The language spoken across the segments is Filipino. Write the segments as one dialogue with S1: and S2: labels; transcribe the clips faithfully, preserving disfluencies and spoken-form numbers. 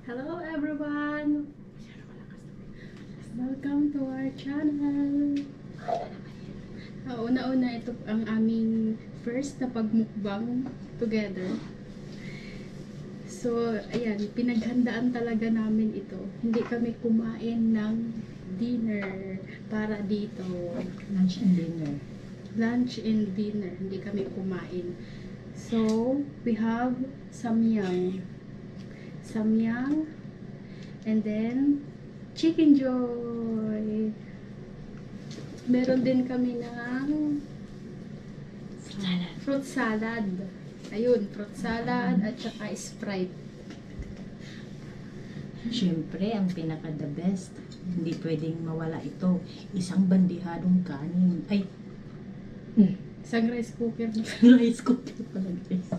S1: Hello everyone! Welcome to our channel! Uh, Una-una, ito ang aming first na pagmukbang together. So, ayan, pinaghandaan talaga namin ito. Hindi kami kumain ng dinner para dito.
S2: Lunch and dinner.
S1: Lunch and dinner, hindi kami kumain. So, we have samyang. Samyang. And then, chicken joy. Meron din kami ng
S2: Salad.
S1: fruit salad. Ayun, fruit salad at saka Sprite.
S2: Siyempre, ang pinaka the best. Hindi pwedeng mawala ito. Isang bandihadong kanin. Ay,
S1: Isang rice cooker.
S2: rice cooker pala guys.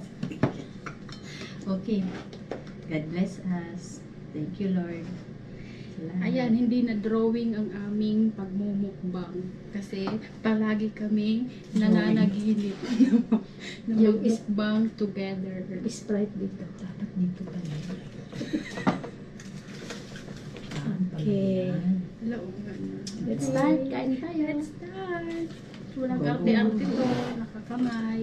S2: Okay. God bless us. Thank you, Lord. Salamat.
S1: Ayan, hindi na drawing ang aming pagmumukbang. Kasi palagi kaming nananaginip na
S3: Yung is-
S1: magmukbang together.
S3: Sprite dito.
S2: Dapat dito pala.
S3: Okay.
S1: Hello, ano.
S3: Let's start. Kain tayo.
S1: Let's start. Walang arte-arte to. Nakakamay.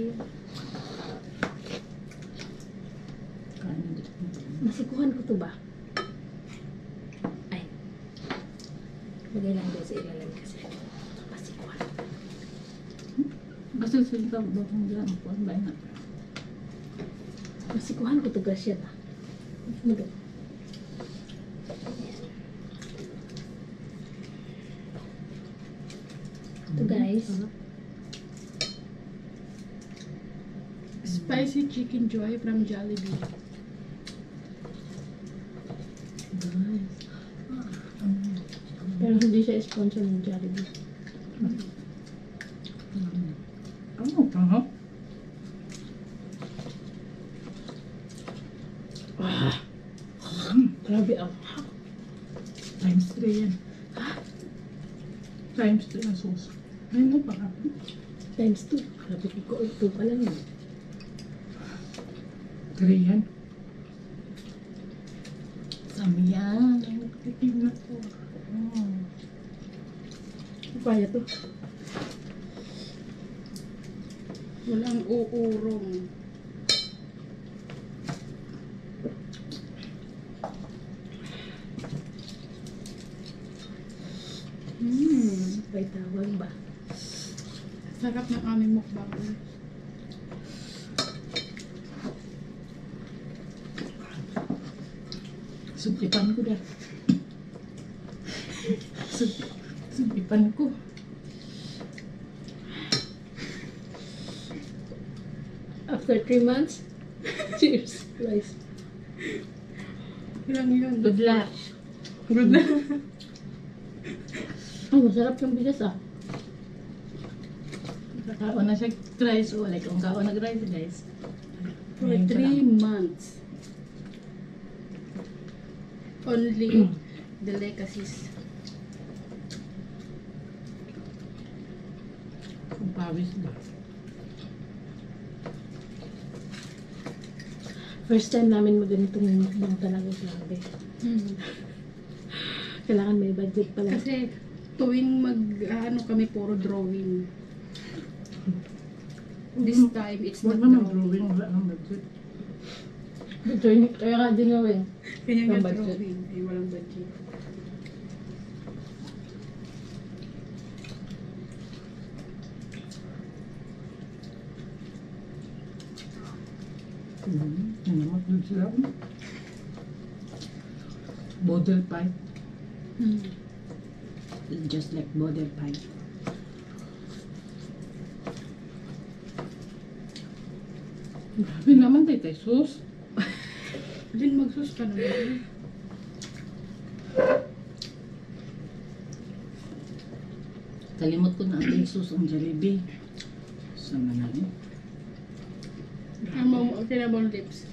S3: Masikuhan ko to ba? Ay. Lagay lang doon sa ilalim kasi. Masikuhan.
S2: Basta sila ba kung dyan? Kuhan ba yun?
S3: Masikuhan ko to Gracia ba? Ano ba? Ito guys.
S1: Spicy chicken joy from Jollibee.
S3: Pero hindi siya sponsor ng Jollibee.
S2: Ano pa, ha?
S3: Ah. Grabe ang
S2: Times three yan. Times three ang sauce. Ayun mo pa.
S3: times two. Grabe ko ito pa lang yun.
S2: Three yan. Samyang. Titignan ko. Oh.
S3: Kaya to.
S1: Walang uurong. Mmm.
S3: May tawag ba?
S1: Sarap ng aming mukbang.
S2: Sublipan ko dah. Sub Sublipan ko.
S3: After three months? Cheers, guys.
S1: Ilang yun?
S2: Good luck.
S1: Good luck.
S3: Ay, masarap yung bigas ah.
S2: Kaon na siya rice. O, like, kung kaon nag-rice, guys.
S1: For
S2: Ngayon pa
S1: three
S2: lang.
S1: months. Only delicacies.
S2: Kung pawis ba?
S3: First time namin maganitong mukbang talaga, grabe.
S1: Hmm.
S3: Kailangan may budget pala.
S1: Kasi tuwing mag, ano kami, puro drawing. This time, it's
S2: Huwag
S1: not
S2: naman
S1: drawing.
S2: drawing. Wala nang budget.
S3: Ito yun, kaya ka din gawin.
S1: Kaya nga
S3: Walang budget.
S1: drawing. Ay, walang budget.
S2: Hmm. Ano naman doon sila? Bodel pie.
S1: Hmm.
S2: Just like bodel pie. Grabe naman, Tete Sus.
S1: Din magsus ka naman.
S2: Kalimot ko na ang Jesus ang Jollibee. Sama na rin.
S1: Ang mo, tinabong lips.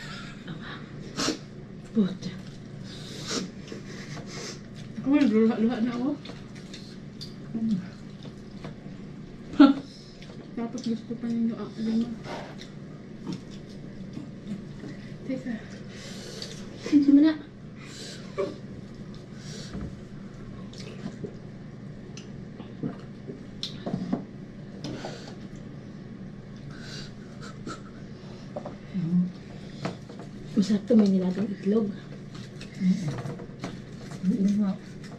S3: Puta.
S1: Ako, nagluha-luha na ako. Tapos gusto pa ninyo ang lima. Teka.
S3: Sama na. Masarap to, may nilagang itlog.
S2: Hindi nga.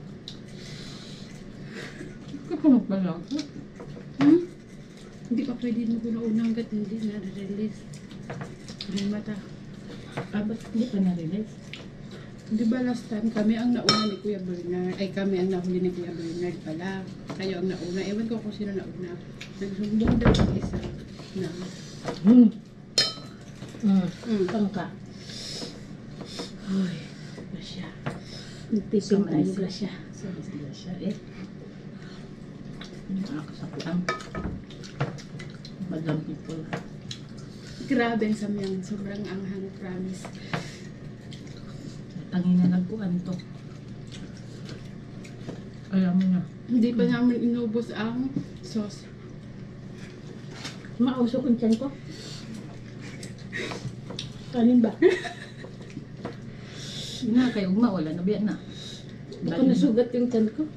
S2: Kapunok ba lang?
S1: Hmm? Hindi pa pwede mo ko na una hanggat hindi na-release. Yung mata.
S2: Ah, ba't hindi pa na-release?
S1: Di ba last time kami ang nauna ni Kuya Bernard, ay kami ang nahuli ni Kuya Bernard pala. Kayo ang nauna. Ewan ko kung sino nauna. Nagsumbong daw ang isa na.
S3: Hmm. Hmm.
S1: Mm.
S3: Pangka. Uy, grasya. Nagtipin tayo, grasya.
S2: Sabi sila siya eh. Nakakasakitan. Madam people.
S1: Grabe ang samyang. Sobrang anghang, promise.
S2: Tangin na nagpuan to. Alam mo na.
S1: Hindi pa namin inubos ang sauce.
S3: Mausok ang tiyan ko. Kanin ba?
S2: Na kayo ugma, wala na biyan na.
S3: Baka nasugat yung tiyan ko.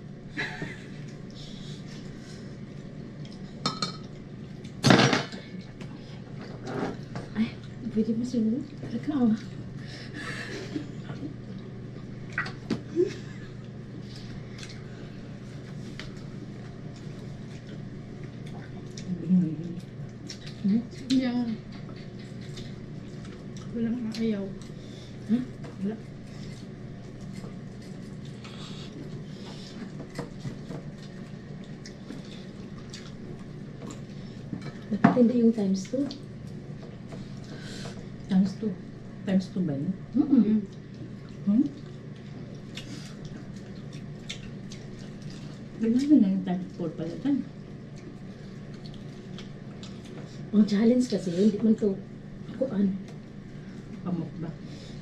S3: Ay, pwede mo sinulit. Talaga ang... Hmm?
S1: Yung walang ayaw.
S3: Hmm? Wala. Dapat hindi yung times two.
S2: Times two. Times two ba yun?
S3: Mm-mm.
S1: Mm.
S2: Hmm? Ganyan na yung times four pala dyan.
S3: Ang challenge kasi yun, hindi man to kuan.
S2: Pamuk ba?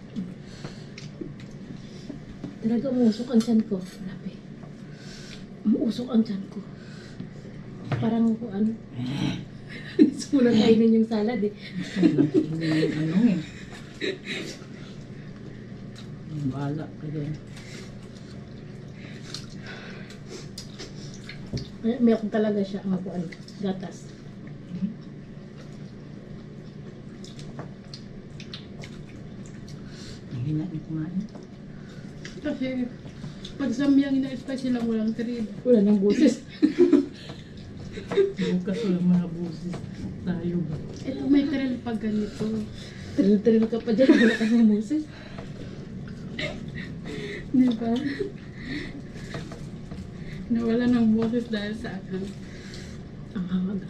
S3: Talaga umusok ang tiyan ko. Grabe. Umusok ang tiyan ko. Parang kuan. Gusto mo lang kainin yung salad eh.
S2: Hindi yung ano eh. Bala ka din.
S3: May milk talaga siya ang kuan. Gatas.
S2: Ang hina niyo kumain.
S1: Kasi pag samyang ina-spicy lang walang trib.
S3: Wala nang busis.
S2: Bukas walang mga busis. Tayo ba?
S1: Ito may trail pag ganito.
S3: Tril-tril ka pa dyan. Wala ka ng busis.
S1: Di ba? Nawala ng boses dahil sa akin.
S3: Ang hangag.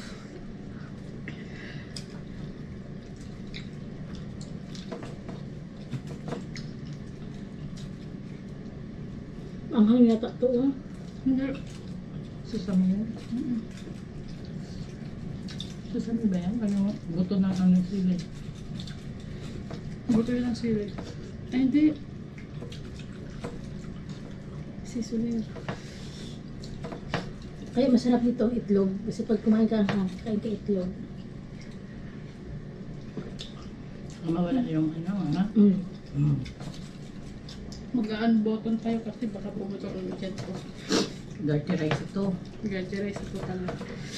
S3: Ang hangag yata to. ah.
S1: Hindi.
S2: Susami yan?
S1: Mm.
S2: Susami ba yan? Ano? Buto na ano sila.
S1: Buto yun ang sili. Ay, hindi. Seasoning.
S3: Kaya masarap nito ang itlog. Kasi pag kumain ka ng hang, kain ka itlog.
S2: Mawala yung ano, ha?
S3: Mm.
S2: Mm.
S1: Mag-unbutton tayo kasi baka pumunta ulit dyan ko.
S2: Dirty rice ito.
S1: Gaji rice ito talaga.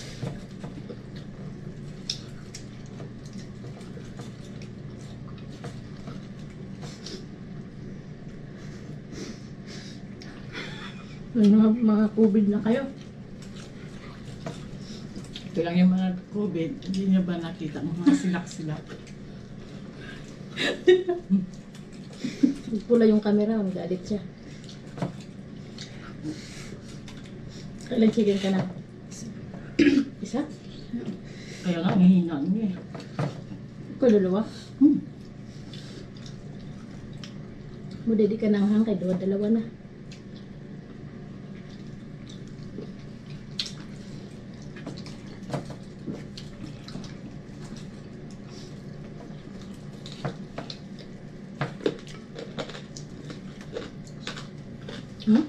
S3: May mga, mga COVID na kayo.
S2: Ito lang yung mga COVID. Hindi niyo ba nakita ang mga silak-silak?
S3: Pula yung camera, magalit siya. Kailan chicken ka na? Isa?
S2: Kaya nga, ang hina niya eh.
S3: Kaluluwa?
S2: Hmm.
S3: Mudedi ka ng hang, kay dalawa na. Hmm?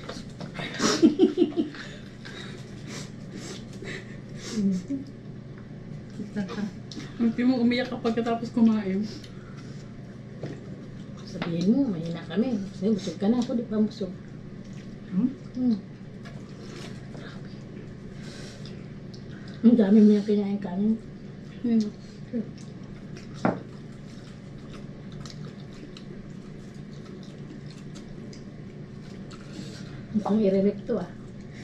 S2: Kita ka.
S1: Hindi mo umiyak kapag katapos kumain.
S3: Sabihin mo, mahina kami. Kasi busog ka na ako, di pa busog.
S2: Hmm?
S3: Hmm. Grabe. Ang dami mo yung kinain kanin.
S1: Yun.
S3: Mukhang irerekto ah.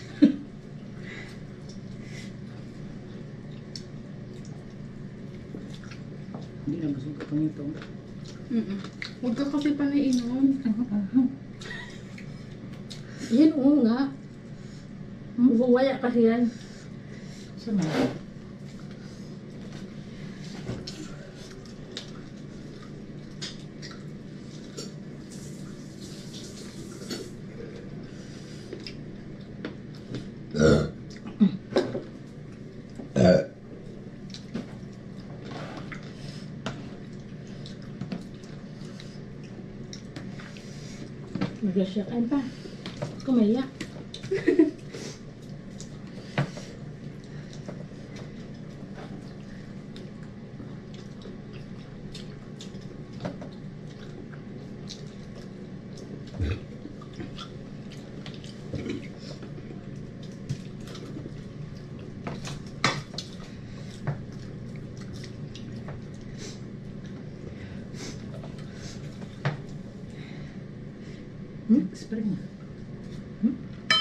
S2: Hindi na busog ka pang ito.
S1: Mm-mm. Huwag ka kasi pa nainom.
S3: Yan, oo nga.
S2: Hmm?
S3: Buwaya kasi yan.
S2: Sama.
S3: Maglasyakan pa. Kumaya.
S2: Hmm? Spray na.
S3: Hmm?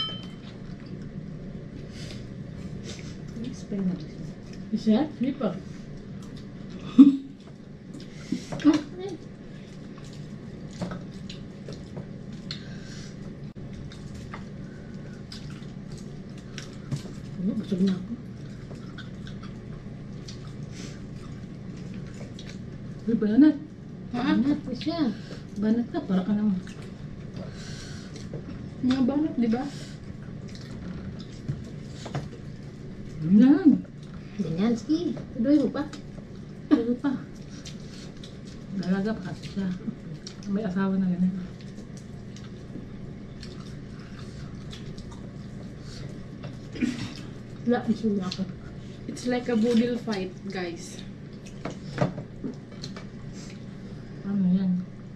S2: Spray na.
S3: Isa? Hindi pa. Ah, ay. Ano, busog na ako.
S2: Uy, banat.
S1: Ha?
S3: Banat pa siya.
S2: Banat ka, para ka naman.
S1: Mga banat, di ba?
S2: Yan.
S3: Ganyan, sige. Tuloy mo pa.
S2: Ano pa? Dalaga pa kasi siya. May asawa na ganun.
S3: Wala, busog na ako.
S1: It's like a boodle fight, guys.
S2: Ano yan?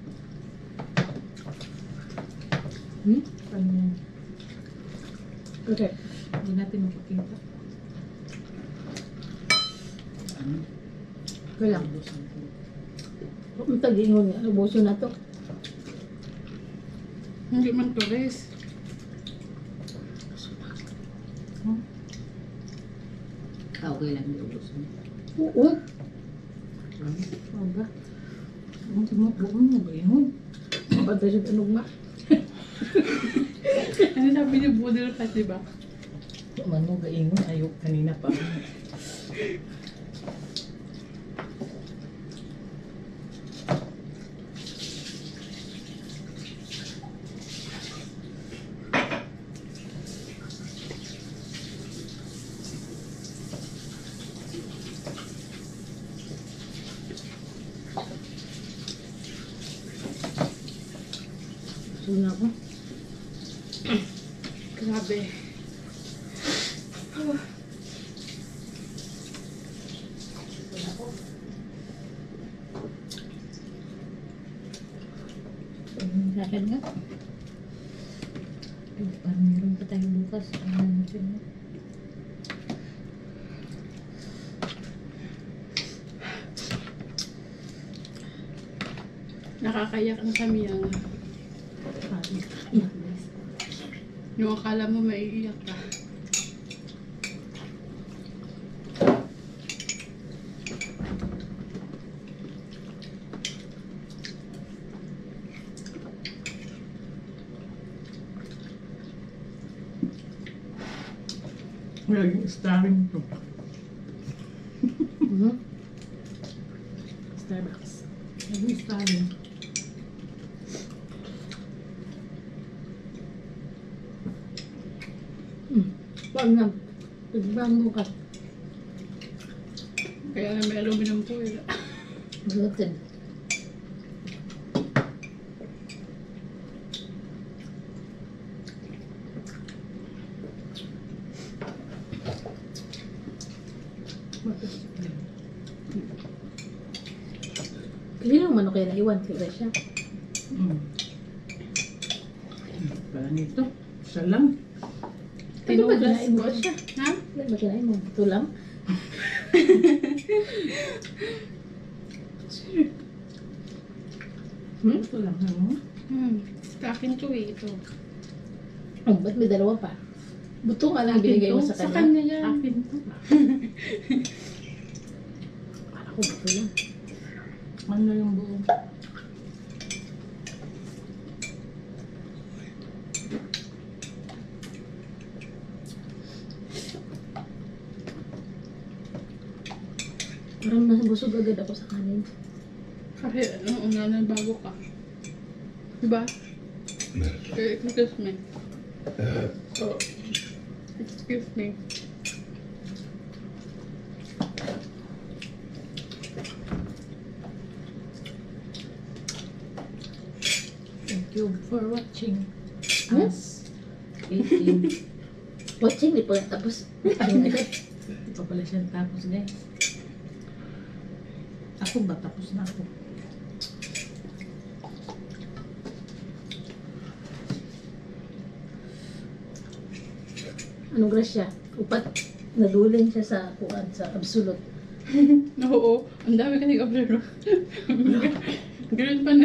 S3: Hmm?
S2: Ano yan?
S3: Okay.
S2: Hindi natin makikita. Ano?
S3: Okay lang. Kung tagingon nga, ubuso na to.
S1: Hindi man tores.
S2: Oh. Ah, okay lang. Hindi ubos mo.
S3: Oo.
S2: Ano ba? Ang tumutuwa mo ba yun?
S3: Mabantay siya tanong nga.
S1: Ano sabi niyo, boodle fight, di ba?
S2: Mano ga ingon ayo kanina pa.
S3: Busog na ako.
S1: Grabe.
S3: Sa akin nga. Ay, parang meron pa tayo bukas. Ano natin yun?
S1: Nakakayak ang samyang.
S3: Yeah.
S1: Yung akala mo maiiyak ka.
S2: Laging starring to.
S3: Mhm.
S2: Starbucks. Laging starring.
S3: Hmm. Wag na. Tigbang bukas.
S1: Kaya na may aluminum foil.
S3: Gluten. Hindi naman manok kaya naiwan. Kaya siya.
S2: Mm. Pala nito. Isa lang.
S3: Ano ba
S1: Tinugas
S3: kinain mo?
S1: ko siya. Ha?
S3: Ano ba kinain mo? Ito lang? Hmm?
S2: Ito lang. Ano?
S1: Hmm. Sa akin to eh, ito.
S3: Oh, ba't may dalawa pa? Buto nga lang binigay mo sa
S1: Sa
S3: kanya.
S1: kanya yan.
S2: Akin to.
S3: Para ko buto lang.
S2: Ano yung buo?
S3: Parang nabusog agad ako sa kanin.
S1: Kasi, ano, una bago ka. Diba? Eh, excuse me. Oh. Excuse me.
S2: Thank you for watching
S3: Hmm?
S2: us. eighteen.
S3: Watching, di pa tapos. Watching agad.
S2: Hindi pa pala siya tapos, guys. Ako ba? Tapos na ako.
S3: Anong grasya? Upat. Nadulin siya sa kuan sa absolute.
S1: Oo. Ang dami kasi observe. Ganun pa na.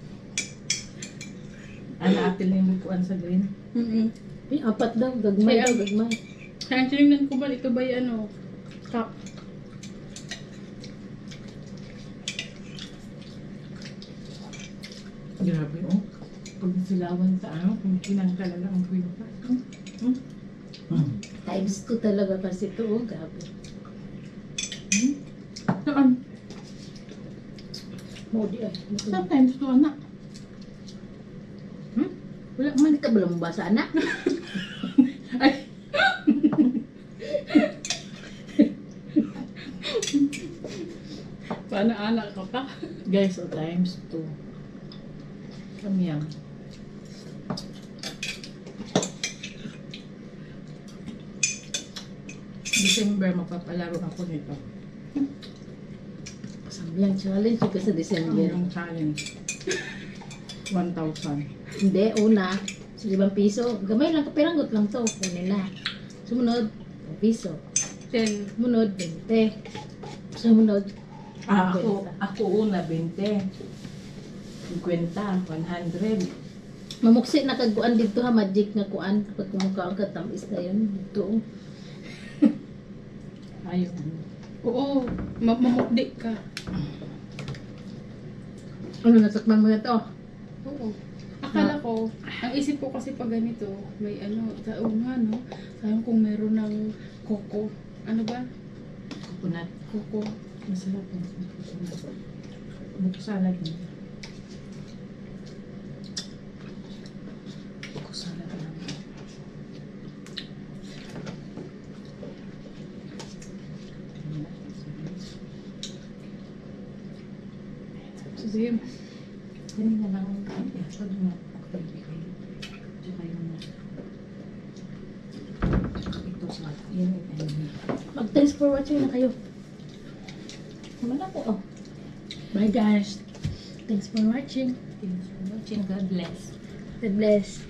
S2: Ano, apil na yung bukuan sa green?
S1: Mm-mm.
S3: May apat daw. Gagmay
S1: Kaya-
S3: daw, gagmay.
S1: Kaya tinignan ko ba, ito ba yung ano, cup?
S2: Grabe, oh. Pag silawan sa ano, kung kinang talaga ang kuyo pa. Hmm? Hmm? Hmm.
S3: Times two talaga kasi ito. Oh, grabe.
S2: Hmm?
S1: Saan?
S3: Modi ay.
S2: Sometimes to, anak. Hmm? Wala man.
S3: Hindi ka ba lumabasa, anak?
S2: Ay!
S1: Paano anak ka pa?
S2: Guys, o times two. Kami yan. December, magpapalaro ako nito.
S3: Sambiang challenge ko sa December.
S2: Yung challenge. one thousand.
S3: Hindi, una. Sa limang piso. Gamay lang, kapiranggot lang to. Kunin na. Sumunod, one piso.
S1: Ten.
S3: Sumunod, twenty. Sumunod,
S2: Ah, ako, ako una, twenty. fifty, one hundred.
S3: mamuksi na kaguan dito ha, magic nga kuan. Pag kumukha ang katamis na yun. Dito.
S2: Ayun.
S1: Oo. Ma- mamukdi ka.
S3: Ano, nasakman mo na to?
S1: Oo. Akala ko, ang isip ko kasi pag ganito, may ano, sa una, no? Sayang kung meron ng coco. Ano ba?
S2: Coconut.
S1: Coco.
S2: Masarap yung coconut. Buko salad yun. Buko salad lang.
S1: Sige.
S2: Kanina lang ang kaya. Pag mo, ako ibigay. Tsaka yung ito sa yan. Yan.
S3: Mag-thanks for watching na kayo. Naman ako, oh. Bye guys. Thanks for watching.
S2: Thanks for watching. God bless.
S3: God bless.